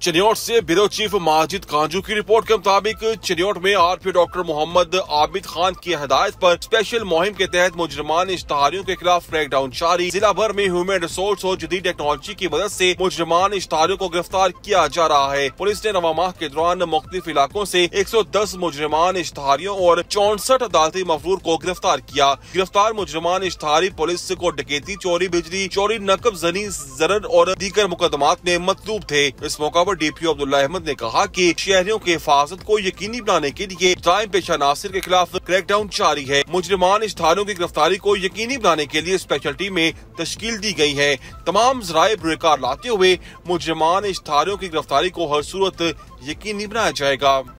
चिन्योट से bureau chief Majid कांजू की report के मुताबिक चिन्योट में आरपी डॉक्टर मोहम्मद आबिद खान की हिदायत पर स्पेशल मुहिम के तहत मुजरिमान इश्तहारियों के खिलाफ क्रैकडाउन जारी। जिला भर में ह्यूमन रिसोर्स और जदीद टेक्नोलॉजी की मदद से मुजरिमान इश्तहारियों को गिरफ्तार किया जा रहा है। पुलिस ने रवा माह के दौरान मुख्तलिफ इलाकों से 110 मुजरिमान इश्तहारियों और 64 अदालती मफरूर को गिरफ्तार किया। गिरफ्तार मुजरिमान इश्तहारी पुलिस को डकैती, चोरी बिजली, चोरी नकब जनी, जरर और दीगर मुकदमात में मतलूब थे। इस मौका पर DPO अब्दुल्ला अहमद ने कहा कि शहरियों की हिफाजत को यकीनी बनाने के लिए क्राइम पेशा नासिर के खिलाफ क्रैकडाउन जारी है। मुजरिमान इश्तहारियों की गिरफ्तारी को यकीनी बनाने के लिए स्पेशल टीमें तश्कील दी गई है। तमाम ज़राए बेकार लाते हुए मुजरिमान इश्तहारियों की गिरफ्तारी को हर सूरत यकीनी बनाया जाएगा।